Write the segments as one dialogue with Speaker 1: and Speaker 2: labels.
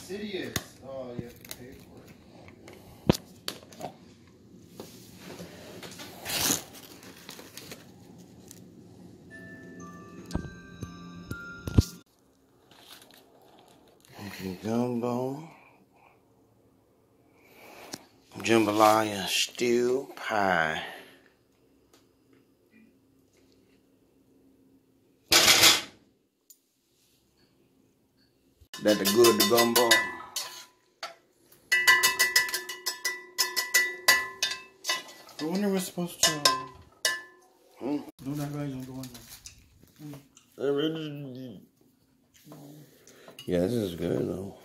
Speaker 1: insidious. Oh, you have to pay for it. Gumbo, jambalaya, stew, pie. That the good the gumbo. I wonder what's supposed to. No, that guy's gonna go in there. Yeah, this is good though.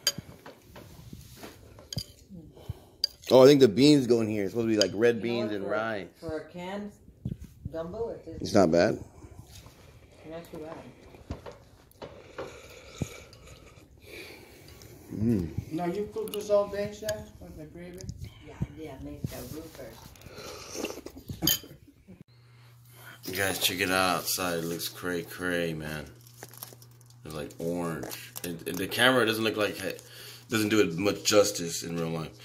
Speaker 1: Oh, I think the beans go in here. It's supposed to be like red beans and rice.
Speaker 2: For a canned gumbo,
Speaker 1: it's not bad.
Speaker 2: It's not too bad.
Speaker 3: Now you cook this all day, Chef? With the gravy?
Speaker 2: Yeah, make the roux first.
Speaker 1: You guys check it out outside. It looks cray, man. It's like orange. The camera doesn't look like doesn't do it much justice in real life.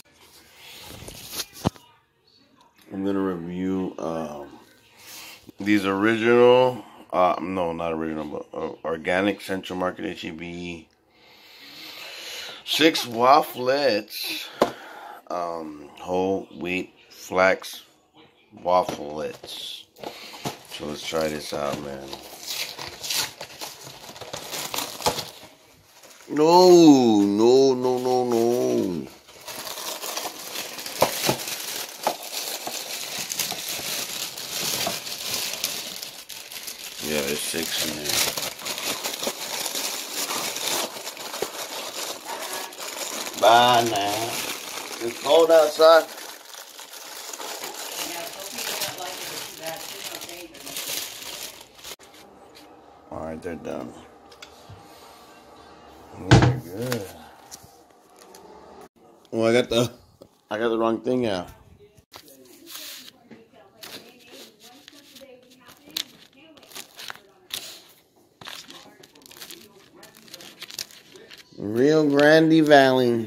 Speaker 1: I'm gonna review these original, no, not original, but organic Central Market HEB 6 wafflets, whole wheat flax wafflets. So let's try this out, man. No. Yeah, there's 6 in there. Bye now. It's cold outside.
Speaker 2: Yeah, so people don't like it too bad. It's okay.
Speaker 1: Alright, they're done. Very good. Oh, I got the wrong thing out. Rio Grande Valley.